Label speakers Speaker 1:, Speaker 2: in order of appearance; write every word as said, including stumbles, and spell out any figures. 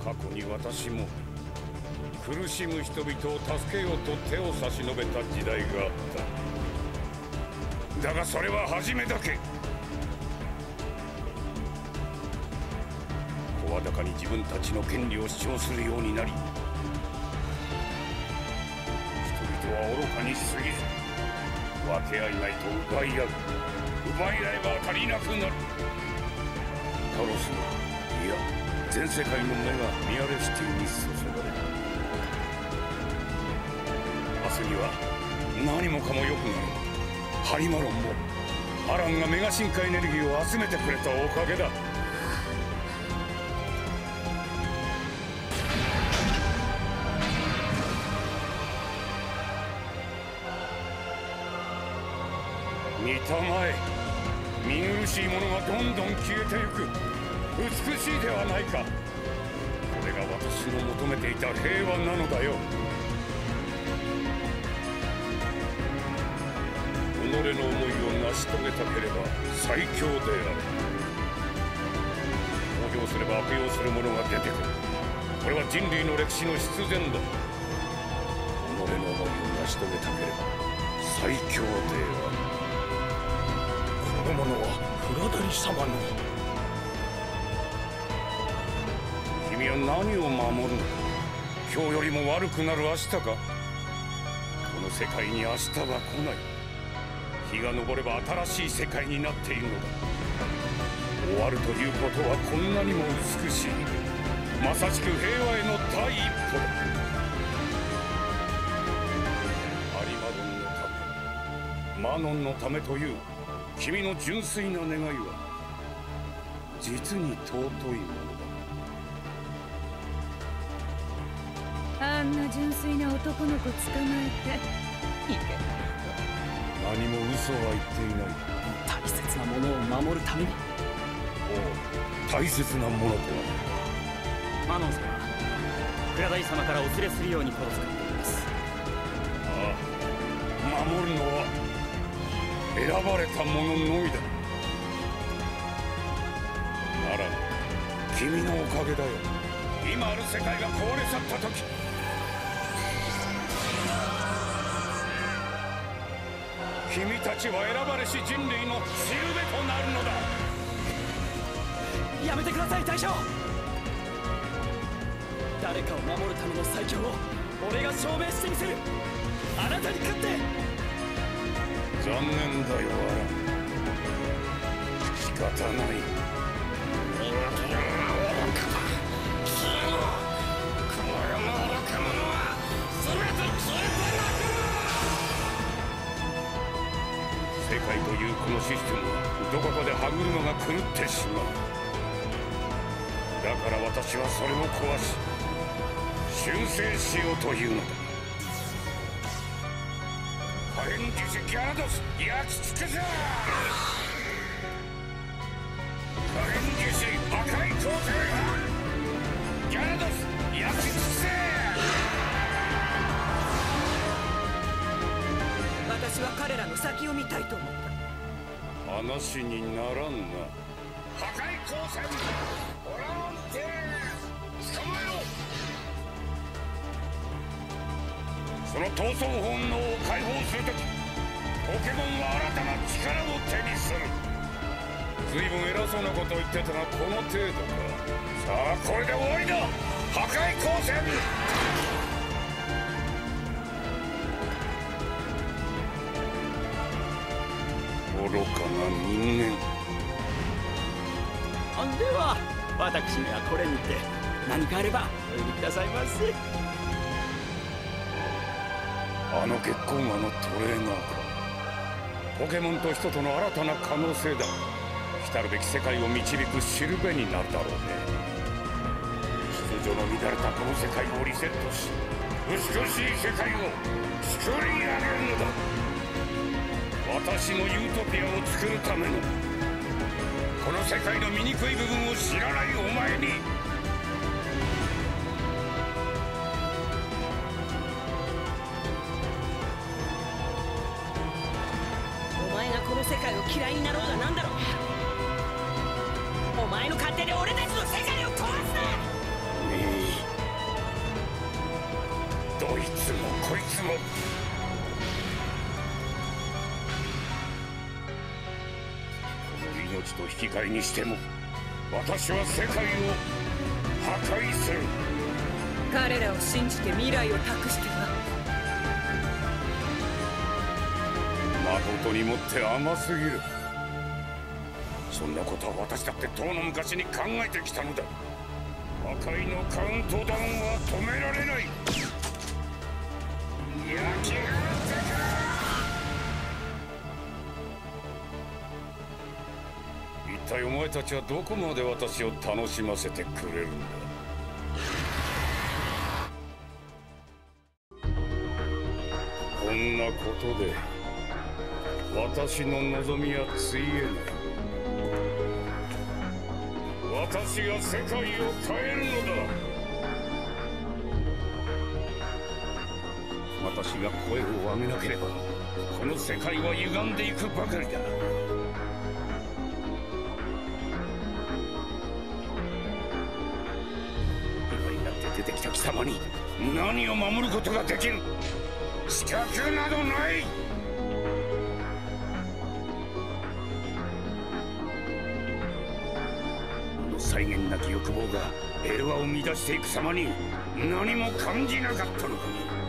Speaker 1: 過去に私も苦しむ人々を助けようと手を差し伸べた時代があった。だがそれは初めだけ。声高に自分たちの権利を主張するようになり、人々は愚かにしすぎず分け合いないと奪い合う。奪い合えば足りなくなる。カロスの、いや全世界の目がミアレシティに注がれる。明日には何もかも良くなる。ハリマロンもアランがメガ進化エネルギーを集めてくれたおかげだ。見たまえ、見苦しいものがどんどん消えてゆく。美しいではないか。これが私の求めていた平和なのだよ。己の思いを成し遂げたければ最強である。公表すれば悪用する者が出てくる。これは人類の歴史の必然だ。己の思いを成し遂げたければ最強である。この者はフラダリ様の。君は何を守るのだ。今日よりも悪くなる明日か。この世界に明日は来ない。日が昇れば新しい世界になっているのだ。終わるということはこんなにも美しい。まさしく平和への第一歩だ。ハリマドンのため、マノンのためという君の純粋な願いは実に尊いものだ。
Speaker 2: あんな純粋な男の子捕まえていけない。
Speaker 1: 何も嘘は言っていない。
Speaker 3: 大切なものを守るために。
Speaker 1: おう、大切なものとは。
Speaker 3: マノン様、フラダイ様からお連れするように心遣っています。
Speaker 1: ああ、守るのは選ばれた者のみだ。なら君のおかげだよ。今ある世界が壊れ去った時、君たちは選ばれし人類のしるべとなるのだ。
Speaker 3: やめてください大将。誰かを守るための最強を俺が証明してみせる。あなたに勝って。
Speaker 1: 残念だよアラン。仕方ない。世界というこのシステムはどこかで歯車が狂ってしまう。だから私はそれを壊し修正しようというのだ。火炎樹脂ギャラドス焼き尽くせ。火炎樹脂破壊光線ギャラドス焼き尽くせ。
Speaker 4: 私は彼らの先を見たいと思った。
Speaker 1: 話にならんな。破壊光線オランテ捕まえろ。その闘争本能を解放するとき、ポケモンは新たな力を手にする。随分偉そうなことを言ってたがこの程度か。さあこれで終わりだ。破壊光線。愚かな人間。
Speaker 3: では私めはこれにて。何かあればお呼びくださいませ。
Speaker 1: あの月光河のトレーナーか。ポケモンと人との新たな可能性だ。来るべき世界を導くしるべになるだろうね。秩序の乱れたこの世界をリセットし、美しい世界を作り上げるのだ。私のユートピアを作るための、この世界の醜い部分を知らないお前に。
Speaker 4: お前がこの世界を嫌いになろうがなんだろう。お前の勝手で俺たちの世界を壊すな。
Speaker 1: つもこいつもこの命と引き換えにしても私は世界を破壊する。
Speaker 4: 彼らを信じて未来を託しては。
Speaker 1: 誠にもって甘すぎる。そんなことは私だってとうの昔に考えてきたのだ。破壊のカウントダウンは止められない。焼きがってか。一体お前たちはどこまで私を楽しませてくれるんだ。こんなことで私の望みはついえない。私が世界を変えるのだ。私が声を上げなければこの世界は歪んでいくばかりだ。今になって出てきた貴様に何を守ることができる資格などない。際限なき欲望が平和を乱していく様に何も感じなかったのか。